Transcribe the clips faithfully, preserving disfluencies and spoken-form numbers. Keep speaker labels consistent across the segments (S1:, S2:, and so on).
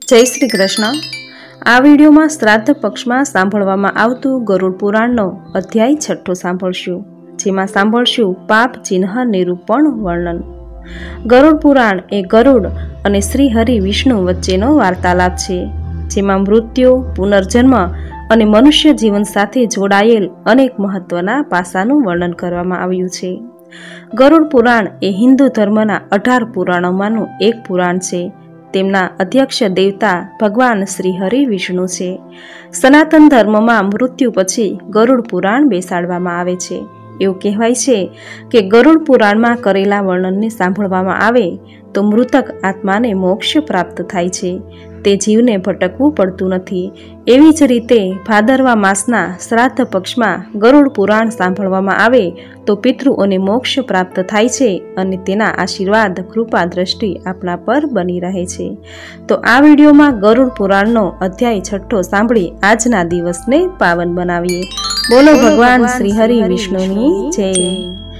S1: जय श्री कृष्ण। आ विडियो में श्राद्ध पक्ष में सांभळवामां आवतुं गरुड़ पुराणनो अध्याय छठ्ठो सांभळशुं, जेमां सांभळशुं पाप चिन्ह निरूपण वर्णन। गरुड़ पुराण ए गरुड़ अने श्री हरि विष्णु वच्चेनो वार्तालाप छे, जेमां मृत्यु, पुनर्जन्म अने मनुष्य जीवन साथे जोड़ायेल अनेक महत्वना पासानुं वर्णन करवामां आव्युं छे। गरुड़ पुराण ए हिंदू धर्मना अठार पुराणोमांनुं एक पुराण छे। तेमना अध्यक्ष देवता भगवान श्री हरि विष्णु छे। सनातन धर्म में मृत्यु पछी गरुड़ पुराण बेसाडवामां आवे छे। एवुं कहेवाय छे के गरुड़ पुराण में करेला वर्णन ने सांभळवामां आवे तो मृतक आत्मा ने मोक्ष प्राप्त थाय छे, ते जीवने भटकवुं पड़तुं नथी। एवी ज रीते भादरवा मासना श्राद्ध पक्ष में गरुड़ पुराण सांभळवामां आवे तो पितृओने मोक्ष प्राप्त थाय छे अने तेना आशीर्वाद कृपा दृष्टि आपना पर बनी रहे छे। तो आ विडियो में गरुड़ पुराणनो अध्याय छठ्ठो सांभळी आजना दिवसने पावन बनावीए। बोलो भगवान श्री हरि विष्णुनी जय।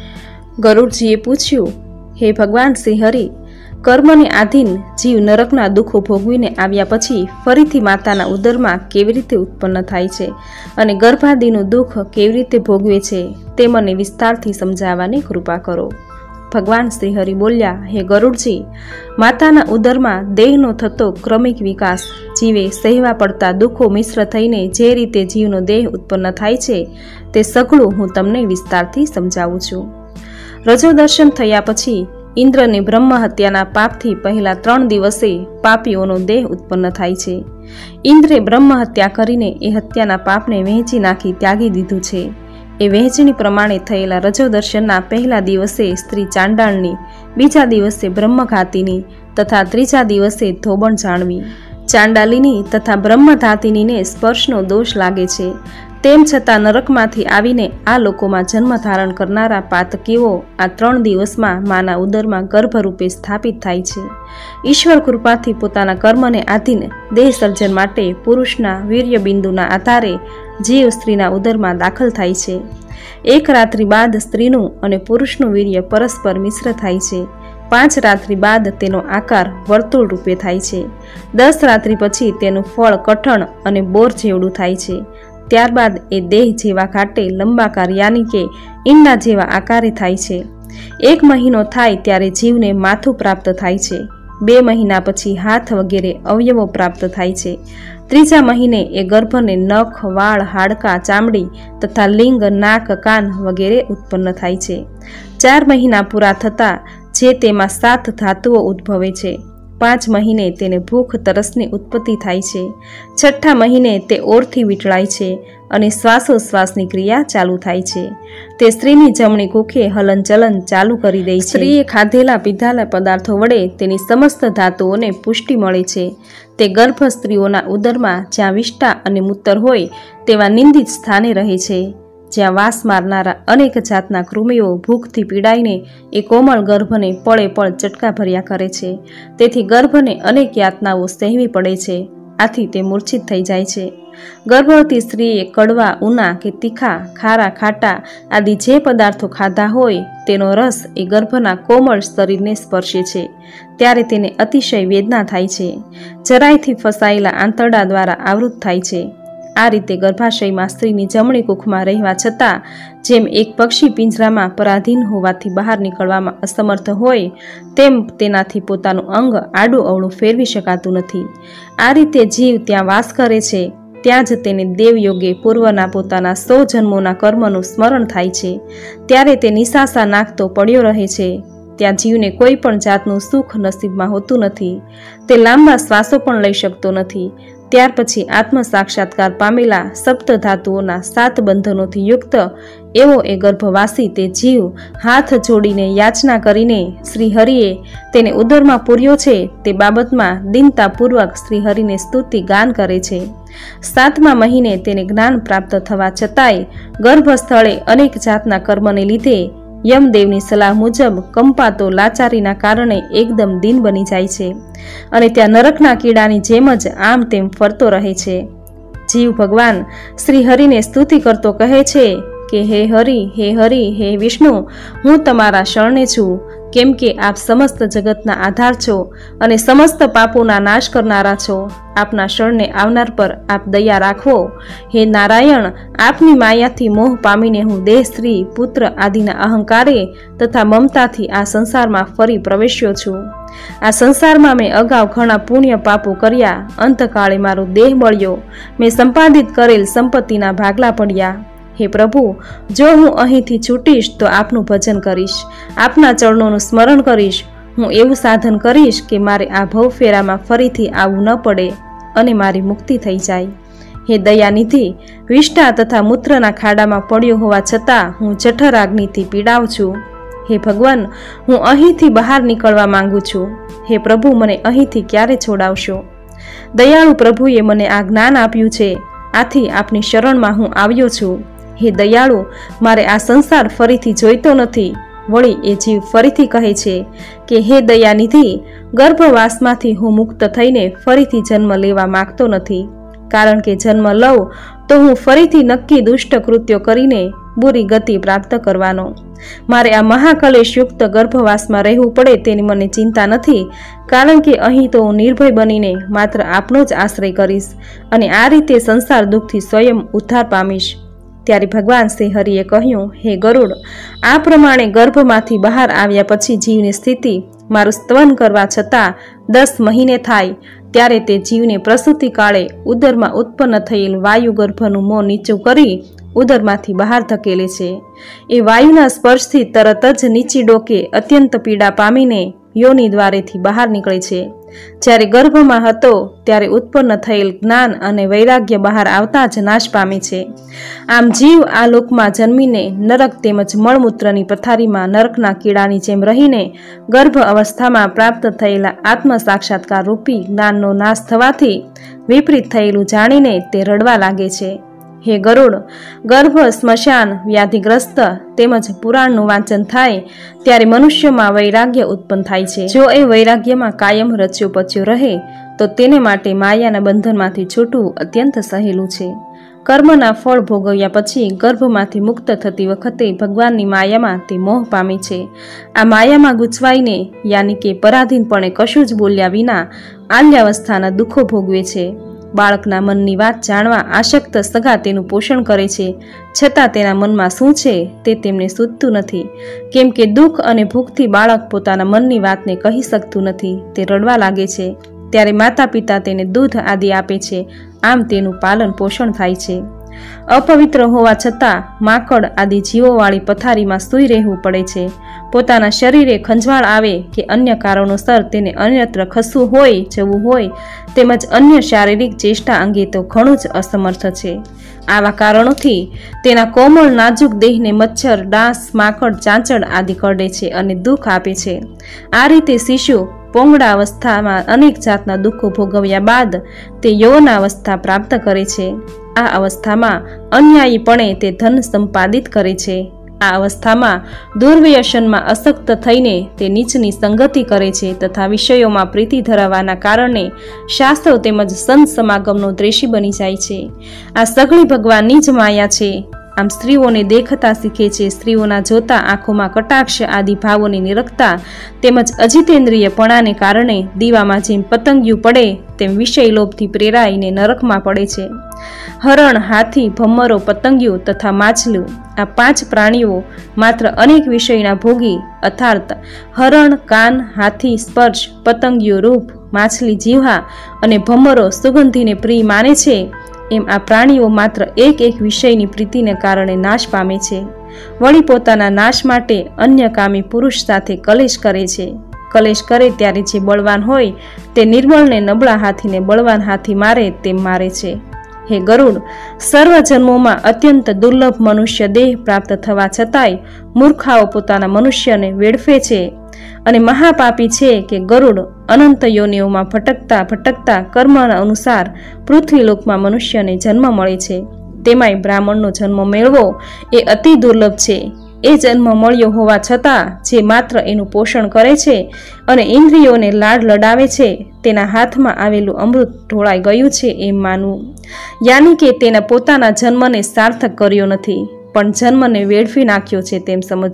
S1: गरुड़जीए पूछ्युं, हे भगवान श्री हरि, कर्मने आधीन जीव नरकना दुखो भोगवीने आव्या पछी फरीथी माताना उदरमां केवी रीते उत्पन्न थाय छे अने गर्भादिनुं दुख केवी रीते भोगवे छे ते मने विस्तारथी समजाववानी कृपा करो। भगवान श्री हरि बोल्या, हे गरुड़जी, माताना उदरमां देहनो थतो क्रमिक विकास, जीवे सहेवा पड़ता दुखो मिश्र थईने जे रीते जीवनो देह उत्पन्न थाय छे ते सगळुं हुं तमने विस्तारथी समजावुं छुं। रजो दर्शन थया पछी इंद्र ने ब्रह्म हत्याना पापथी पहला त्रण दिवसे पापीओनो देह उत्पन्न थाय छे। इंद्रे ब्रह्म हत्या करीने ए हत्याना पापने वहेंची नाखी त्यागी दीधुं छे। ए वहेंचणी प्रमाणे थयेला रजो दर्शनना पहला दिवसे स्त्री चांडाळनी, बीजा दिवसे ब्रह्मघातीनी तथा त्रीजा दिवसे धोबण जाणवी। चांडालीनी तथा ब्रह्मघातीनीने स्पर्शनो दोष लागे छे, तेम छतां नरकमांथी आवीने आ लोकोमां जन्म धारण करनारा पातकीओ आ त्रण दिवसमां माना उदरमां गर्भरूपे स्थापित थाय छे। ईश्वर कृपाथी पोताना कर्मने आधीन देह सर्जन माटे पुरुषना वीर्य बिंदुना आधारे जीव स्त्रीना उदरमां दाखल थाय छे। एक रात्रि बाद स्त्रीनुं अने पुरुषनुं वीर्य परस्पर मिश्र थाय छे। पांच रात्रि बाद तेनो आकार वर्तुळ रूपे थाय छे। दस रात्रि पछी तेनुं फळ कठण अने बोर जेवडुं थाय छे। त्यारबाद ए देह जेवा घाटे लंबाकार यानी के ईंडा जेवा आकारे थाय छे। एक महीनो थाय त्यारे जीवने माथुं प्राप्त थाय छे। बे महीना पछी हाथ वगैरे अवयवो प्राप्त थाय छे। त्रीजा महीने ए गर्भने नख, वाळ, हाडका, चामड़ी तथा लिंग, नाक, कान वगैरे उत्पन्न थाय छे। चार महीना पूरा थता जे तेमां सात धातुओ उद्भवे छे। पांच महीने तेने भूख तरसनी उत्पत्ति थाय छे। छठ्ठा महीने ते ओरथी वीटळाय छे अने श्वासोश्वासनी क्रिया चालू थाय छे। ते स्त्रीनी जमणी कुखे हलन चलन चालू करी दे छे। स्त्रीए खाधेला पीधाला पदार्थो वडे तेनी समस्त धातुओने पुष्टि मळे छे। ते गर्भ स्त्रीओना उदरमां ज्यां विष्टा अने मूत्र होय तेवा निंदित स्थाने रहे छे। ज्यां वास मारनारा अनेक जातना कृमिओ भूखथी पीड़ाईने ए कोमल गर्भने पळे पळ चटका भर्या करे छे। तेथी गर्भने अनेक यातनाओ सहवी पड़े छे। आथी ते मूर्छित थई जाय छे। गर्भवती स्त्रीए कड़वा, ऊना के तीखा, खारा, खाटा आदि जे पदार्थो खाधा होय तेनो रस ए गर्भना कोमल शरीरने स्पर्शे छे त्यारे तेने अतिशय वेदना थाय छे। जरायथी फसायेला आंतरडा द्वारा आवृत थाय छे। आ रीते गर्भाशयमां स्त्रीनी जमणी कूखमां रहेवा छतां जेम एक पक्षी पिंजरामां पराधीन होवाथी बहार નીકળવામાં असमर्थ होय तेम तेनाथी पोतानुं अंग आडुं अवळुं फेरवी शकातुं नथी। आ रीते जीव त्यां वास करे छे त्यां ज तेने देवयोगे पूर्वना पोताना सौ जन्मोना कर्मनुं स्मरण थाय छे। त्यारे ते निशासा नाखतो पड्यो रहे छे। त्यां जीवने कोई पण जातनुं सुख नसीबमां होतुं नथी। ते लांबा श्वासो पण लई शकतो नथी। त्यार पछी आत्म साक्षात्कार पामेला सप्त धातुओना सात बंधनोथी युक्त एवो ए गर्भवासी ते जीव हाथ जोड़ीने याचना करीने श्री हरिए तेने उदरमां पूर्यो छे ते बाबतमां दीनतापूर्वक श्री हरिने स्तुति गान करे छे। सातमा महीने तेने ज्ञान प्राप्त थवा छतांय गर्भस्थळे अनेक जातना कर्मने लीधे यमदेवनी सलाह मुजब कंपातो लाचारीना कारणे एकदम दीन बनी जाय छे अने त्या नरकना कीड़ानी जेम ज आम तेम फरतो रहे छे। जीव भगवान श्री हरिने स्तुति करतो कहे छे के हे हरि, हे हरि, हे विष्णु, हूँ तमारा शरणे छुं કેમ કે આપ સમસ્ત જગતના આધાર છો અને સમસ્ત પાપોના નાશ કરનારા છો. આપના શરણે આવનાર પર આપ દયા રાખવો. હે નારાયણ, આપની માયાથી મોહ પામીને હું દેહ, સ્ત્રી, પુત્ર આદિના અહંકારે તથા મમતાથી આ સંસારમાં ફરી પ્રવેશ્યો છું. આ સંસારમાં મેં અગાઉ ઘણા પુણ્ય પાપો કર્યા. અંતકાળે મારો દેહ બળ્યો. મેં સંપાદિત કરેલ સંપત્તિના ભાગલા પડ્યા. હે પ્રભુ, જો હું અહીંથી છૂટીશ તો આપનું ભજન કરીશ, આપના ચરણોનું સ્મરણ કરીશ. હું એવું સાધન કરીશ કે મારે આ ભવફેરામાં ફરીથી આવવું ન પડે અને મારી મુક્તિ થઈ જાય. હે દયાનિધિ, વિષ્ટા તથા મૂત્રના ખાડામાં પડ્યો હોવા છતાં હું જઠર અગ્નિથી પીડાઉં છું. હે ભગવાન, હું અહીંથી બહાર નીકળવા માંગુ છું. હે પ્રભુ, મને અહીંથી ક્યારે છોડાવશો? દયાળુ પ્રભુએ મને આ જ્ઞાન આપ્યું છે, આથી આપની શરણમાં હું આવ્યો છું. હે દયાળુ, મારે આ સંસાર ફરીથી જોઈતો નથી. વળી એ જીવ ફરીથી કહે છે કે હે દયાનિધિ, ગર્ભવાસમાંથી હું મુક્ત થઈને ફરીથી જન્મ લેવા માંગતો નથી, કારણ કે જન્મ લઉં તો હું ફરીથી નક્કી દુષ્ટ કૃત્યો કરીને બુરી ગતિ પ્રાપ્ત કરવાનો. મારે આ મહાકલેશયુક્ત ગર્ભવાસમાં રહેવું પડે તેની મને ચિંતા નથી, કારણ કે અહીં તો હું નિર્ભય બનીને માત્ર આપનો જ આશ્રય કરીશ અને આ રીતે સંસાર દુઃખથી સ્વયં ઉદ્ધાર પામીશ. ત્યારે ભગવાન શ્રી હરિએ કહ્યું, હે ગરુડ, આ પ્રમાણે ગર્ભમાંથી બહાર આવ્યા પછી જીવની સ્થિતિ મારું સ્તવન કરવા છતાં દસ મહિને થાય ત્યારે તે જીવને પ્રસૂતિ કાળે ઉદરમાં ઉત્પન્ન થયેલ વાયુ ગર્ભનું મોં નીચું કરી ઉદરમાંથી બહાર ધકેલે છે. એ વાયુના સ્પર્શથી તરત જ નીચી ડોકે અત્યંત પીડા પામીને યોનિ દ્વારેથી બહાર નીકળે છે. જ્યારે ગર્ભમાં હતો ત્યારે ઉત્પન્ન થયેલ જ્ઞાન અને વૈરાગ્ય બહાર આવતા જ નાશ પામે છે. આમ જીવ આ લોકમાં જન્મીને નરક તેમજ મળમૂત્રની પથારીમાં નરકના કીડાની જેમ રહીને ગર્ભ અવસ્થામાં પ્રાપ્ત થયેલા આત્મ સાક્ષાત્કાર રૂપી જ્ઞાનનો નાશ થવાથી વિપરીત થયેલું જાણીને તે રડવા લાગે છે. હે ગરુડ, ગર્ભ, સ્મશાન, વ્યાધિગ્રસ્ત તેમજ પુરાણનું વાંચન થાય ત્યારે મનુષ્યમાં વૈરાગ્ય ઉત્પન્ન થાય છે. જો એ વૈરાગ્યમાં કાયમ રચ્યો પચ્યો રહે તો તેને માટે માયાના બંધનમાંથી છૂટવું અત્યંત સહેલું છે. કર્મના ફળ ભોગવ્યા પછી ગર્ભમાંથી મુક્ત થતી વખતે ભગવાનની માયામાં તે મોહ પામે છે. આ માયામાં ગૂંચવાઈને યાની કે પરાધીનપણે કશું જ બોલ્યા વિના આલ્યાવસ્થાના દુઃખો ભોગવે છે. બાળકના મનની વાત જાણવા આસક્ત સગા તેનું પોષણ કરે છે, છતાં તેના મનમાં શું છે તે તેમને સૂઝતું નથી, કેમ કે દુઃખ અને ભૂખથી બાળક પોતાના મનની વાતને કહી શકતું નથી. તે રડવા લાગે છે ત્યારે માતા પિતા તેને દૂધ આદિ આપે છે. આમ તેનું પાલન પોષણ થાય છે. અપવિત્ર હોવા છતાં માકડ આદિ જીવોવાળી પથારીમાં સૂઈ રહેવું પડે છે. પોતાના શરીરે ખંજવાળ આવે કે અન્ય કારણોસર તેને અન્યત્ર ખસવું હોય, જવું હોય, તેમજ અન્ય શારીરિક ચેષ્ટા અંગે તો ઘણું જ અસમર્થ છે. આવા કારણોથી તેના કોમળ નાજુક દેહને મચ્છર, ડાંસ, માકડ, ચાંચડ આદિ કરડે છે અને દુઃખ આપે છે. આ રીતે શિશુ પોંગડા અવસ્થામાં અનેક જાતના દુઃખો ભોગવ્યા બાદ તે યૌવનાવસ્થા પ્રાપ્ત કરે છે. આ અવસ્થામાં અન્યાયીપણે તે ધન સંપાદિત કરે છે. આ અવસ્થામાં દુર્વ્યસનમાં અસક્ત થઈને તે નીચની સંગતિ કરે છે તથા વિષયોમાં પ્રીતિ ધરાવવાના કારણે શાસ્ત્રો તેમજ સંત સમાગમનો દ્વેષી બની જાય છે. આ સઘળી ભગવાનની જ માયા છે. આમ સ્ત્રીઓને દેખતા શીખે છે. સ્ત્રીઓના જોતા આંખોમાં કટાક્ષ આદિ ભાવોની નિરખતા તેમજ અજિતેન્દ્રિયપણાને કારણે દીવામાં જેમ પતંગિયું પડે તેમ વિષય લોભથી પ્રેરાઈને નરકમાં પડે છે. હરણ, હાથી, ભમરો, પતંગિયું તથા માછલું આ પાંચ પ્રાણીઓ માત્ર અનેક વિષયના ભોગી અર્થાત હરણ કાન, હાથી સ્પર્શ, પતંગિયું રૂપ, માછલી જીવહા અને ભમરો સુગંધીને પ્રિય માને છે. એમ આ પ્રાણીઓ માત્ર એક એક વિષયની પ્રીતિને કારણે નાશ પામે છે. વળી પોતાના નાશ માટે અન્ય કામી પુરુષ સાથે કલેશ કરે છે. કલેશ કરે ત્યારે જે બળવાન હોય તે નિર્બળને નબળા હાથીને બળવાન હાથી મારે તેમ મારે છે. હે ગરુડ, સર્વ જન્મોમાં અત્યંત દુર્લભ મનુષ્ય દેહ પ્રાપ્ત થવા છતાંય મૂર્ખાઓ પોતાના મનુષ્યને વેડફે છે અને મહાપાપી છે કે ગરુડ અનંત યોનિઓમાં ભટકતા ભટકતા કર્મના અનુસાર પૃથ્વીલોકમાં મનુષ્યને જન્મ મળે છે. તેમાંય બ્રાહ્મણનો જન્મ મેળવો એ અતિ દુર્લભ છે. એ જન્મ મળ્યો હોવા છતાં જે માત્ર એનું પોષણ કરે છે અને ઇન્દ્રિયોને લાડ લડાવે છે તેના હાથમાં આવેલું અમૃત ઢોળાઈ ગયું છે એમ માનવું, યાની કે તેના પોતાના જન્મને સાર્થક કર્યો નથી પણ જન્મને વેડફી નાખ્યો છે તેમ સમજવું.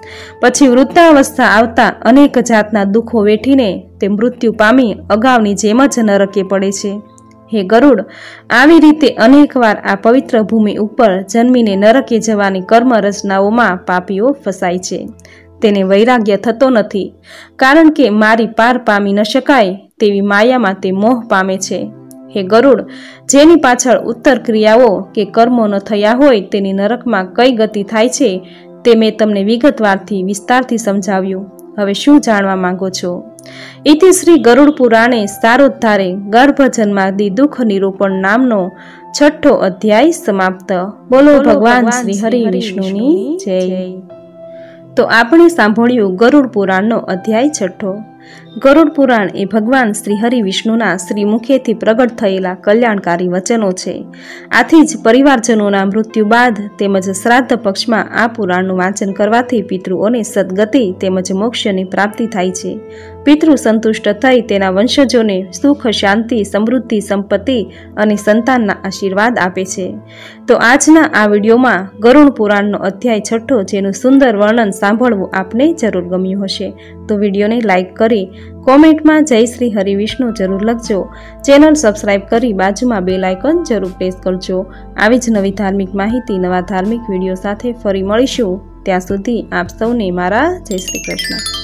S1: પછી વૃદ્ધાવસ્થા આવતા અનેક જાતના દુઃખો વેઠીને તે મૃત્યુ પામી અગાઉની જેમ જ નરકે પડે છે। હે ગરુડ, આવી રીતે અનેકવાર આ પવિત્ર ભૂમિ ઉપર જન્મીને નરકે જવાની કર્મ રચનાઓમાં પાપીઓ ફસાય છે। તેને વૈરાગ્ય થતો નથી, કારણ કે મારી પાર પામી ન શકાય તેવી માયામાં તે મોહ પામે છે। હે ગરુડ, જેની પાછળ ઉત્તર ક્રિયાઓ કે કર્મો ન થયા હોય તેની નરકમાં કઈ ગતિ થાય છે તે મેં તમને વિગતવારથી વિસ્તારથી સમજાવ્યું। હવે શું જાણવા માંગો છો? ઇતિ શ્રી ગરુડ પુરાણે સારોદ્ધારે ગર્ભજન્માદિ દુઃખ નિરૂપણ નામનો છઠ્ઠો અધ્યાય સમાપ્ત। બોલો ભગવાન શ્રી હરિ વિષ્ણુની જય। તો આપણે સાંભળ્યું ગરુડ પુરાણનો અધ્યાય છઠ્ઠો। ગરુડ પુરાણ એ ભગવાન શ્રી હરિ વિષ્ણુના શ્રી મુખેથી પ્રગટ થયેલા કલ્યાણકારી વચનો છે। આથી જ પરિવારજનોના મૃત્યુ બાદ તેમજ શ્રાદ્ધ પક્ષમાં આ પુરાણનું વાંચન કરવાથી પિતૃઓને સદગતિ તેમજ મોક્ષની પ્રાપ્તિ થાય છે। પિતૃ સંતુષ્ટ થઈ તેના વંશજોને સુખ, શાંતિ, સમૃદ્ધિ, સંપત્તિ અને સંતાનના આશીર્વાદ આપે છે। તો આજના આ વિડીયોમાં ગરુડ પુરાણનો અધ્યાય છઠ્ઠો જેનું સુંદર વર્ણન સાંભળવું આપને જરૂર ગમ્યું હશે। તો વિડીયોને લાઈક કરી કોમેન્ટમાં જય શ્રી હરિ વિષ્ણુ જરૂર લખજો। ચેનલ સબસ્ક્રાઈબ કરી બાજુમાં બેલ આઇકન જરૂર પ્રેસ કરજો। આવી જ નવી ધાર્મિક માહિતી, નવા ધાર્મિક વિડીયો સાથે ફરી મળીશું। ત્યાં સુધી આપ સૌને મારા જય શ્રી કૃષ્ણ।